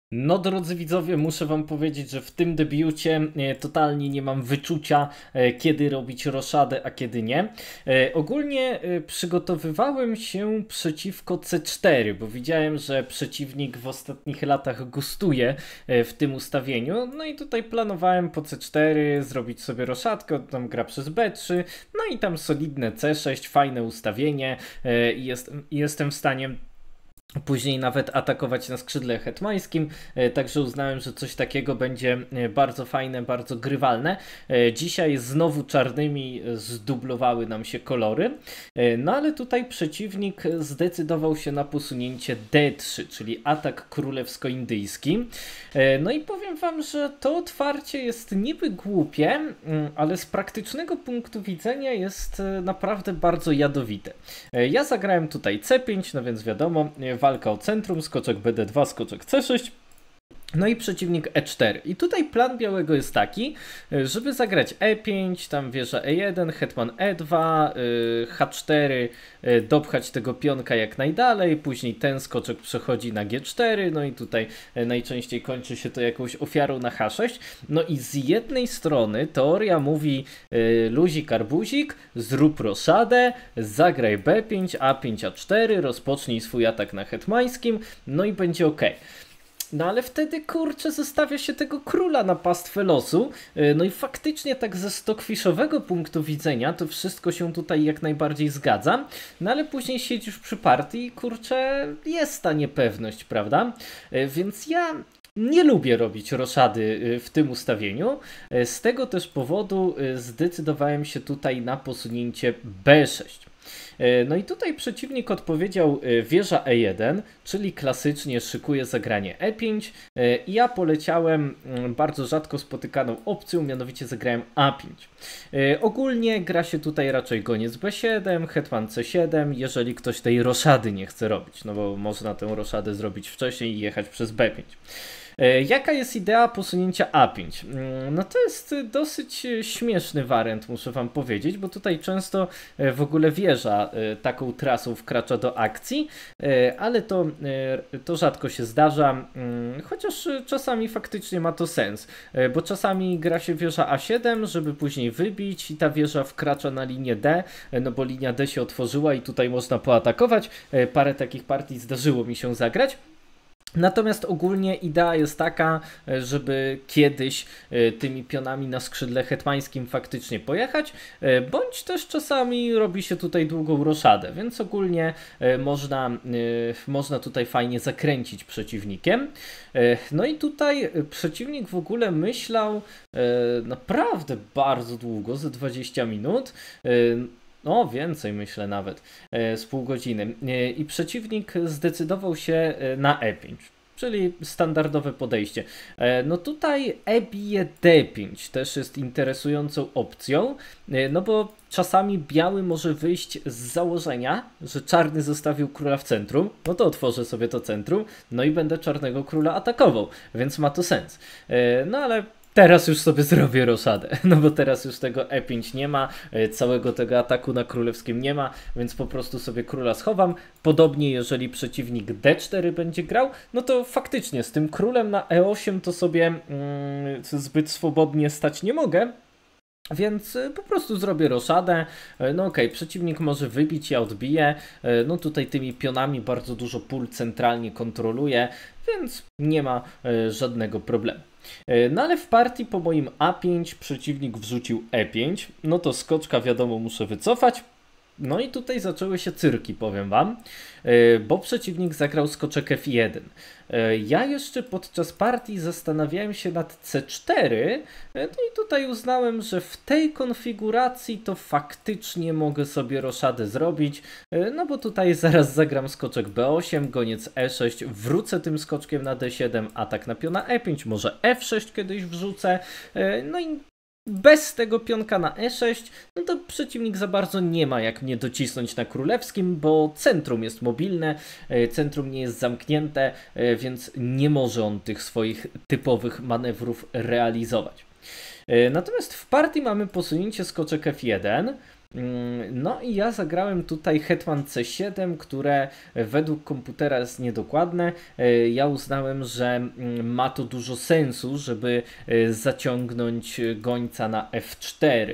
No, drodzy widzowie, muszę wam powiedzieć, że w tym debiucie totalnie nie mam wyczucia, kiedy robić roszadę, a kiedy nie. Ogólnie przygotowywałem się przeciwko C4, bo widziałem, że przeciwnik w ostatnich latach gustuje w tym ustawieniu. No i tutaj planowałem po C4 zrobić sobie roszadkę, tam gra przez B3, no i tam solidne C6, fajne ustawienie i jestem w stanie później nawet atakować na skrzydle hetmańskim, także uznałem, że coś takiego będzie bardzo fajne, bardzo grywalne. Dzisiaj znowu czarnymi zdublowały nam się kolory, no ale tutaj przeciwnik zdecydował się na posunięcie D3, czyli atak królewsko-indyjski. No i powiem wam, że to otwarcie jest niby głupie, ale z praktycznego punktu widzenia jest naprawdę bardzo jadowite. Ja zagrałem tutaj C5, no więc wiadomo, walka o centrum, skoczek BD2, skoczek C6. No i przeciwnik E4. I tutaj plan białego jest taki, żeby zagrać E5, tam wieża E1, hetman E2, H4, dopchać tego pionka jak najdalej, później ten skoczek przechodzi na G4, no i tutaj najczęściej kończy się to jakąś ofiarą na H6. No i z jednej strony teoria mówi luzik arbuzik, zrób roszadę, zagraj B5, A5, A4, rozpocznij swój atak na hetmańskim, no i będzie ok. No ale wtedy, kurczę, zostawia się tego króla na pastwę losu. No i faktycznie tak ze stockfishowego punktu widzenia to wszystko się tutaj jak najbardziej zgadza. No ale później siedzisz przy partii i kurczę, jest ta niepewność, prawda? Więc ja nie lubię robić roszady w tym ustawieniu. Z tego też powodu zdecydowałem się tutaj na posunięcie B6. No i tutaj przeciwnik odpowiedział wieża E1, czyli klasycznie szykuje zagranie E5 i ja poleciałem bardzo rzadko spotykaną opcją, mianowicie zagrałem A5. Ogólnie gra się tutaj raczej goniec B7, hetman C7, jeżeli ktoś tej roszady nie chce robić, no bo można tę roszadę zrobić wcześniej i jechać przez B5. Jaka jest idea posunięcia A5? No to jest dosyć śmieszny wariant, muszę wam powiedzieć, bo tutaj często w ogóle wieża taką trasą wkracza do akcji, ale to rzadko się zdarza, chociaż czasami faktycznie ma to sens, bo czasami gra się wieża A7, żeby później wybić i ta wieża wkracza na linię D, no bo linia D się otworzyła i tutaj można poatakować. Parę takich partii zdarzyło mi się zagrać. Natomiast ogólnie idea jest taka, żeby kiedyś tymi pionami na skrzydle hetmańskim faktycznie pojechać, bądź też czasami robi się tutaj długą roszadę, więc ogólnie można tutaj fajnie zakręcić przeciwnikiem. No i tutaj przeciwnik w ogóle myślał naprawdę bardzo długo, ze 20 minut. No, więcej myślę nawet, z pół godziny. I przeciwnik zdecydował się na E5, czyli standardowe podejście. No tutaj E bije D5 też jest interesującą opcją, no bo czasami biały może wyjść z założenia, że czarny zostawił króla w centrum, no to otworzę sobie to centrum, no i będę czarnego króla atakował, więc ma to sens. No ale teraz już sobie zrobię roszadę, no bo teraz już tego E5 nie ma, całego tego ataku na królewskim nie ma, więc po prostu sobie króla schowam. Podobnie jeżeli przeciwnik D4 będzie grał, no to faktycznie z tym królem na E8 to sobie zbyt swobodnie stać nie mogę. Więc po prostu zrobię roszadę, no okej, przeciwnik może wybić, ja odbiję, no tutaj tymi pionami bardzo dużo pól centralnie kontroluję, więc nie ma żadnego problemu. No ale w partii po moim A5 przeciwnik wrzucił E5, no to skoczka wiadomo muszę wycofać. No i tutaj zaczęły się cyrki, powiem wam, bo przeciwnik zagrał skoczek F1. Ja jeszcze podczas partii zastanawiałem się nad C4, no i tutaj uznałem, że w tej konfiguracji to faktycznie mogę sobie roszadę zrobić, no bo tutaj zaraz zagram skoczek B8, goniec E6, wrócę tym skoczkiem na D7, atak na piona E5, może F6 kiedyś wrzucę, no i bez tego pionka na E6, no to przeciwnik za bardzo nie ma jak mnie docisnąć na królewskim, bo centrum jest mobilne, centrum nie jest zamknięte, więc nie może on tych swoich typowych manewrów realizować. Natomiast w partii mamy posunięcie skoczek F1, No i ja zagrałem tutaj hetman c7, które według komputera jest niedokładne. Ja uznałem, że ma to dużo sensu, żeby zaciągnąć gońca na f4.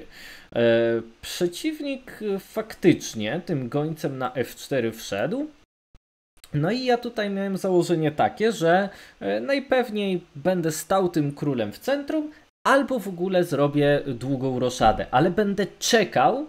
Przeciwnik faktycznie tym gońcem na f4 wszedł. No i ja tutaj miałem założenie takie, że najpewniej będę stał tym królem w centrum, albo w ogóle zrobię długą roszadę, ale będę czekał,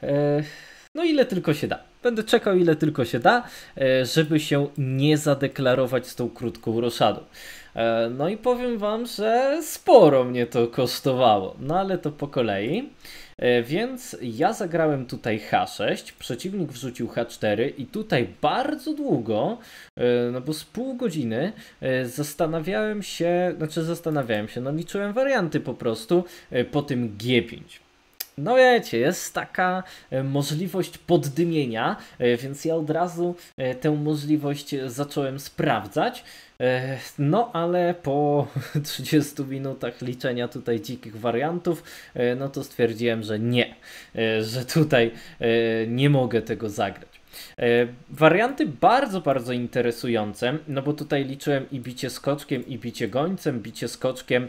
no ile tylko się da. Będę czekał ile tylko się da, żeby się nie zadeklarować z tą krótką roszadą. No i powiem wam, że sporo mnie to kosztowało, no ale to po kolei. Więc ja zagrałem tutaj H6, przeciwnik wrzucił H4 i tutaj bardzo długo, no bo z pół godziny zastanawiałem się, no liczyłem warianty po prostu po tym G5. No wiecie, jest taka możliwość poddymienia, więc ja od razu tę możliwość zacząłem sprawdzać. No ale po 30 minutach liczenia tutaj dzikich wariantów, no to stwierdziłem, że nie, że tutaj nie mogę tego zagrać. Warianty bardzo, bardzo interesujące, no bo tutaj liczyłem i bicie skoczkiem, i bicie gońcem. Bicie skoczkiem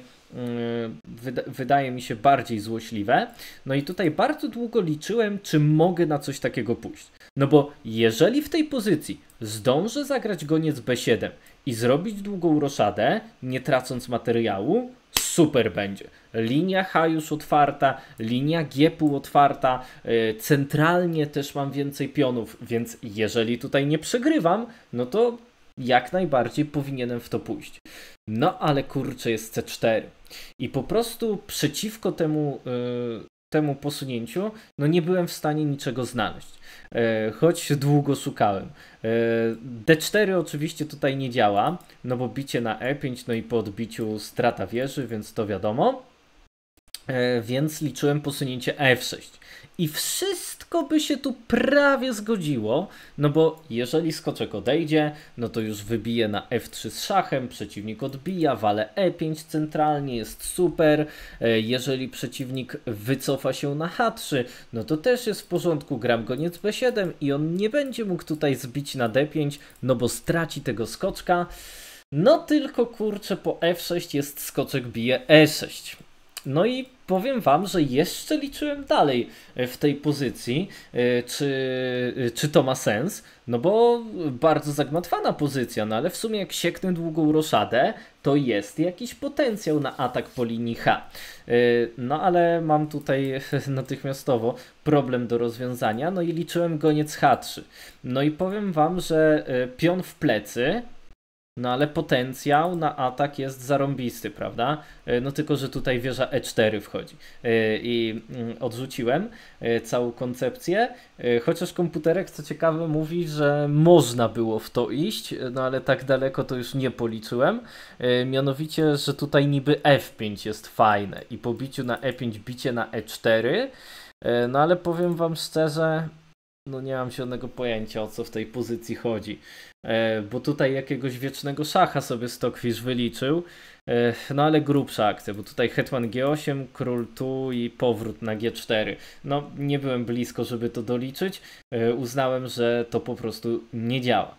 wydaje mi się bardziej złośliwe. No i tutaj bardzo długo liczyłem, czy mogę na coś takiego pójść. No bo jeżeli w tej pozycji zdążę zagrać goniec b7 i zrobić długą roszadę, nie tracąc materiału, super będzie. Linia H już otwarta, linia G półotwarta, centralnie też mam więcej pionów, więc jeżeli tutaj nie przegrywam, no to jak najbardziej powinienem w to pójść. No ale kurczę, jest C4 i po prostu przeciwko temu posunięciu no nie byłem w stanie niczego znaleźć, choć długo szukałem. D4 oczywiście tutaj nie działa, no bo bicie na E5, no i po odbiciu strata wieży, więc to wiadomo. Więc liczyłem posunięcie F6 i wszystko by się tu prawie zgodziło, no bo jeżeli skoczek odejdzie, no to już wybije na F3 z szachem, przeciwnik odbija, wale E5 centralnie, jest super. Jeżeli przeciwnik wycofa się na H3, no to też jest w porządku, gram goniec B7 i on nie będzie mógł tutaj zbić na D5, no bo straci tego skoczka. No tylko kurczę, po F6 jest skoczek bije E6. No i powiem wam, że jeszcze liczyłem dalej w tej pozycji, czy to ma sens, no bo bardzo zagmatwana pozycja, no ale w sumie jak sieknę długą roszadę, to jest jakiś potencjał na atak po linii H. No ale mam tutaj natychmiastowo problem do rozwiązania, no i liczyłem goniec H3. No i powiem wam, że pion w plecy, no ale potencjał na atak jest zarąbisty, prawda? No tylko, że tutaj wieża E4 wchodzi. I odrzuciłem całą koncepcję, chociaż komputerek, co ciekawe, mówi, że można było w to iść, no ale tak daleko to już nie policzyłem. Mianowicie, że tutaj niby F5 jest fajne i po biciu na E5 bicie na E4, no ale powiem wam szczerze, no nie mam zielonego pojęcia, o co w tej pozycji chodzi. Bo tutaj jakiegoś wiecznego szacha sobie Stockfish wyliczył, no ale grubsza akcja, bo tutaj hetman G8, król tu i powrót na G4. No nie byłem blisko, żeby to doliczyć, uznałem, że to po prostu nie działa.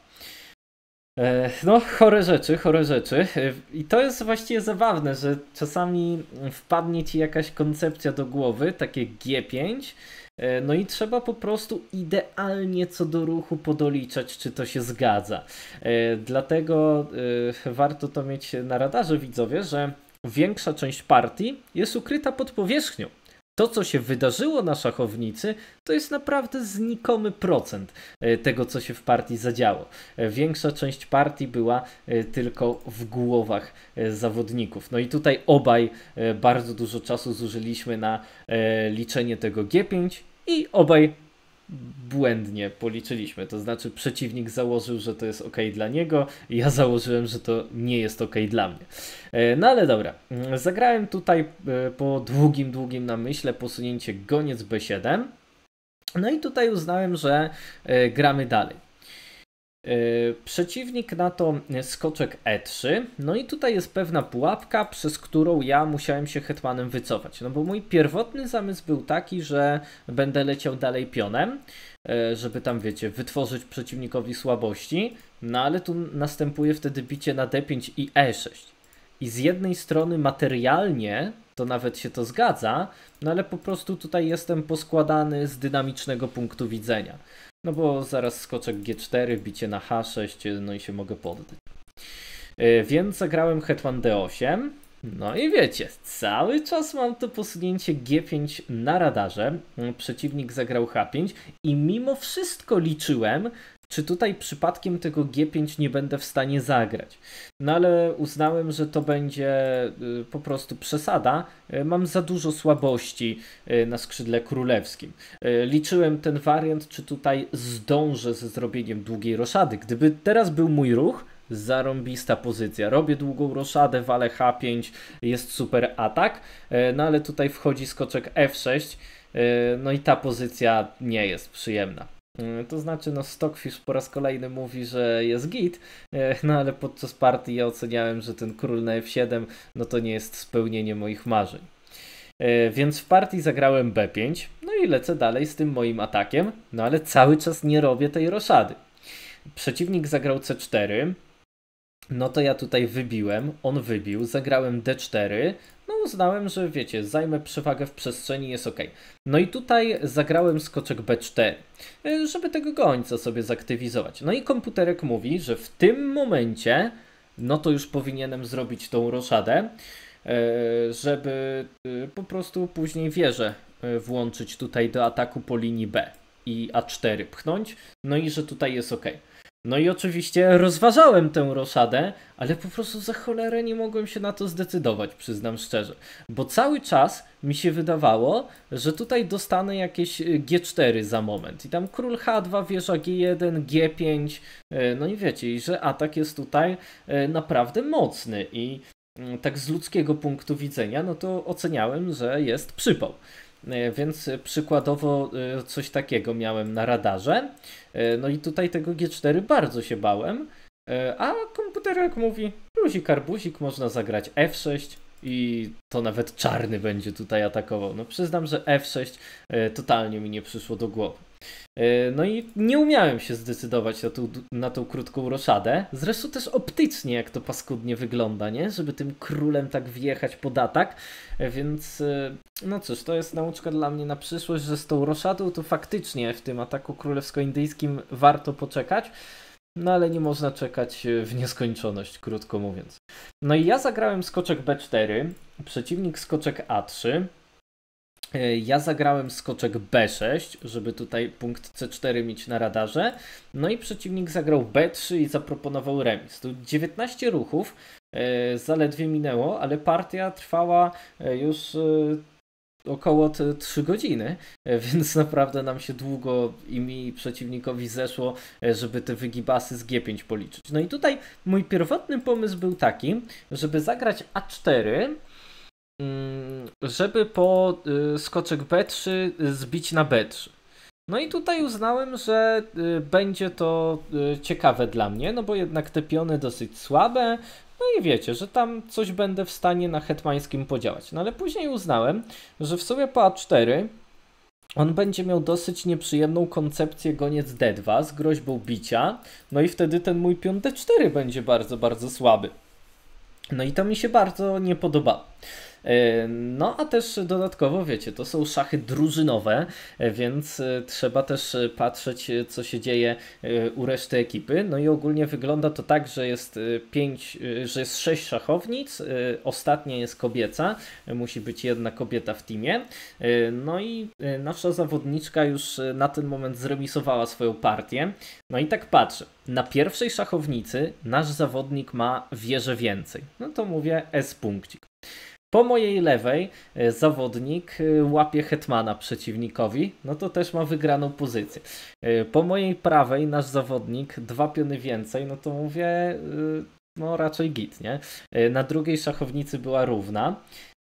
No, chore rzeczy, chore rzeczy. I to jest właściwie zabawne, że czasami wpadnie ci jakaś koncepcja do głowy, takie G5, no i trzeba po prostu idealnie co do ruchu podoliczać, czy to się zgadza. Dlatego warto to mieć na radarze, widzowie, że większa część partii jest ukryta pod powierzchnią. To, co się wydarzyło na szachownicy, to jest naprawdę znikomy procent tego, co się w partii zadziało. Większa część partii była tylko w głowach zawodników. No i tutaj obaj bardzo dużo czasu zużyliśmy na liczenie tego G5 i obaj błędnie policzyliśmy. To znaczy przeciwnik założył, że to jest ok dla niego, ja założyłem, że to nie jest ok dla mnie. No ale dobra, zagrałem tutaj po długim namyśle posunięcie goniec B7. No i tutaj uznałem, że gramy dalej. Przeciwnik na to skoczek E3, no i tutaj jest pewna pułapka, przez którą ja musiałem się hetmanem wycofać, no bo mój pierwotny zamysł był taki, że będę leciał dalej pionem, żeby tam, wiecie, wytworzyć przeciwnikowi słabości, no ale tu następuje wtedy bicie na D5 i E6. I z jednej strony materialnie to nawet się to zgadza, no ale po prostu tutaj jestem poskładany z dynamicznego punktu widzenia. No bo zaraz skoczek G4, bicie na H6, no i się mogę poddać. Więc zagrałem hetman D8. No i wiecie, cały czas mam to posunięcie G5 na radarze. Przeciwnik zagrał H5 i mimo wszystko liczyłem, czy tutaj przypadkiem tego G5 nie będę w stanie zagrać. No ale uznałem, że to będzie po prostu przesada. Mam za dużo słabości na skrzydle królewskim. Liczyłem ten wariant, czy tutaj zdążę ze zrobieniem długiej roszady. Gdyby teraz był mój ruch, zarąbista pozycja. Robię długą roszadę, walę H5, jest super atak, no ale tutaj wchodzi skoczek F6, no i ta pozycja nie jest przyjemna. To znaczy, no Stockfish po raz kolejny mówi, że jest git, no ale podczas partii ja oceniałem, że ten król na F7, no to nie jest spełnienie moich marzeń. Więc w partii zagrałem B5, no i lecę dalej z tym moim atakiem, no ale cały czas nie robię tej roszady. Przeciwnik zagrał C4, no to ja tutaj wybiłem, on wybił, zagrałem D4, no uznałem, że wiecie, zajmę przewagę w przestrzeni, jest ok. No i tutaj zagrałem skoczek B4, żeby tego gońca sobie zaktywizować. No i komputerek mówi, że w tym momencie, no to już powinienem zrobić tą roszadę, żeby po prostu później wieżę włączyć tutaj do ataku po linii B i A4 pchnąć, no i że tutaj jest ok. No i oczywiście rozważałem tę roszadę, ale po prostu za cholerę nie mogłem się na to zdecydować, przyznam szczerze. Bo cały czas mi się wydawało, że tutaj dostanę jakieś G4 za moment. I tam król H2, wieża G1, G5, no i wiecie, i że atak jest tutaj naprawdę mocny. I tak z ludzkiego punktu widzenia, no to oceniałem, że jest przypał. Więc przykładowo coś takiego miałem na radarze. No i tutaj tego G4 bardzo się bałem. A komputerek mówi, luzik arbuzik, można zagrać F6 i to nawet czarny będzie tutaj atakował. No przyznam, że F6 totalnie mi nie przyszło do głowy. No i nie umiałem się zdecydować na tą krótką roszadę. Zresztą też optycznie jak to paskudnie wygląda, nie? Żeby tym królem tak wjechać pod atak. Więc no cóż, to jest nauczka dla mnie na przyszłość, że z tą roszadą to faktycznie w tym ataku królewsko-indyjskim warto poczekać. No ale nie można czekać w nieskończoność, krótko mówiąc. No i ja zagrałem skoczek B4, przeciwnik skoczek A3. Ja zagrałem skoczek B6, żeby tutaj punkt C4 mieć na radarze. No i przeciwnik zagrał B3 i zaproponował remis. Tu 19 ruchów zaledwie minęło, ale partia trwała już około 3 godziny, więc naprawdę nam się długo i mi przeciwnikowi zeszło, żeby te wygibasy z G5 policzyć. No i tutaj mój pierwotny pomysł był taki, żeby zagrać A4, żeby po skoczek B3 zbić na B3. No i tutaj uznałem, że będzie to ciekawe dla mnie, no bo jednak te piony dosyć słabe, no i wiecie, że tam coś będę w stanie na hetmańskim podziałać. No ale później uznałem, że w sumie po A4 on będzie miał dosyć nieprzyjemną koncepcję goniec D2 z groźbą bicia, no i wtedy ten mój pion D4 będzie bardzo, bardzo słaby. No i to mi się bardzo nie podobało. No a też dodatkowo, wiecie, to są szachy drużynowe, więc trzeba też patrzeć, co się dzieje u reszty ekipy. No i ogólnie wygląda to tak, że jest 6 szachownic, ostatnia jest kobieca, musi być jedna kobieta w teamie. No i nasza zawodniczka już na ten moment zremisowała swoją partię. No i tak patrzę, na pierwszej szachownicy nasz zawodnik ma wieżę więcej. No to mówię S punkcik. Po mojej lewej zawodnik łapie hetmana przeciwnikowi, no to też ma wygraną pozycję. Po mojej prawej nasz zawodnik 2 piony więcej, no to mówię, no raczej git, nie? Na drugiej szachownicy była równa.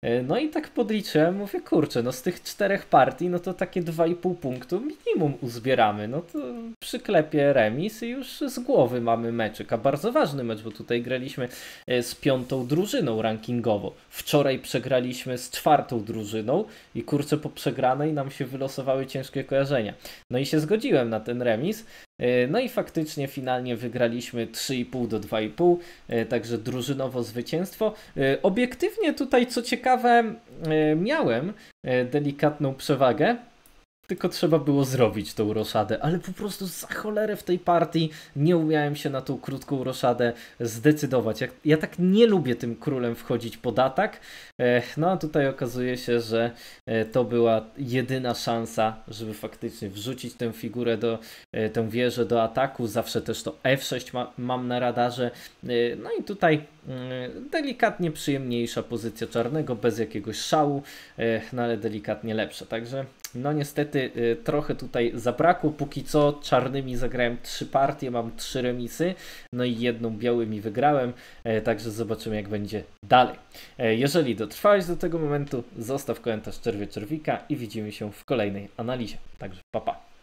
No i tak podliczyłem, mówię, kurczę, no z tych 4 partii, no to takie 2,5 punktu minimum uzbieramy, no to przyklepię remis i już z głowy mamy meczyk, a bardzo ważny mecz, bo tutaj graliśmy z 5. drużyną rankingowo. Wczoraj przegraliśmy z 4. drużyną i kurczę, po przegranej nam się wylosowały ciężkie kojarzenia. No i się zgodziłem na ten remis. No i faktycznie finalnie wygraliśmy 3,5 do 2,5, także drużynowo zwycięstwo. Obiektywnie tutaj, co ciekawe, miałem delikatną przewagę, tylko trzeba było zrobić tą roszadę, ale po prostu za cholerę w tej partii nie umiałem się na tą krótką roszadę zdecydować. Ja tak nie lubię tym królem wchodzić pod atak, no a tutaj okazuje się, że to była jedyna szansa, żeby faktycznie wrzucić tę figurę, tę wieżę do ataku. Zawsze też to F6 mam na radarze. No i tutaj delikatnie przyjemniejsza pozycja czarnego, bez jakiegoś szału, no ale delikatnie lepsza. Także no niestety trochę tutaj zabrakło. Póki co czarnymi zagrałem 3 partie, mam 3 remisy, no i 1 białymi wygrałem, także zobaczymy jak będzie dalej. Jeżeli dotrwałeś do tego momentu, zostaw komentarz czerwika i widzimy się w kolejnej analizie. Także pa pa.